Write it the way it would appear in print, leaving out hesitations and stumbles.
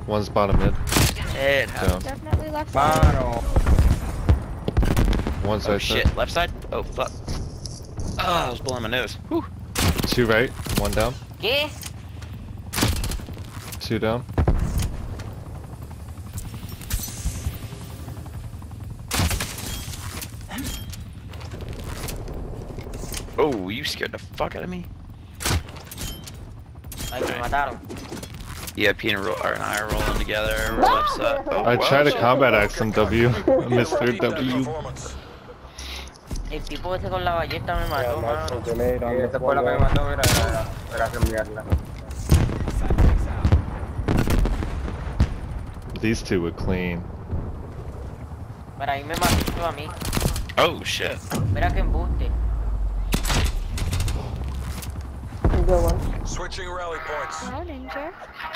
One's bottom mid. Head house. Definitely left side. Mano. One Oh side. shit, left side? Oh fuck. Oh, I was blowing my nose. Whew. 2 right. 1 down. ¿Qué? 2 down. Oh, you scared the fuck out of me. Ay, me mataron. Yeah, P and I are rolling together. We're left side. Oh, I wow. tried to combat axe some W. I missed 3rd W. El tipo ese con la ballesta me mató, mano. Esta fue la que me mató, era cambiarla. These two were clean. Pero ahí me mató a mí. Oh shit. Mira que embuste. Good one. Switching rally points. Wow, Ninja.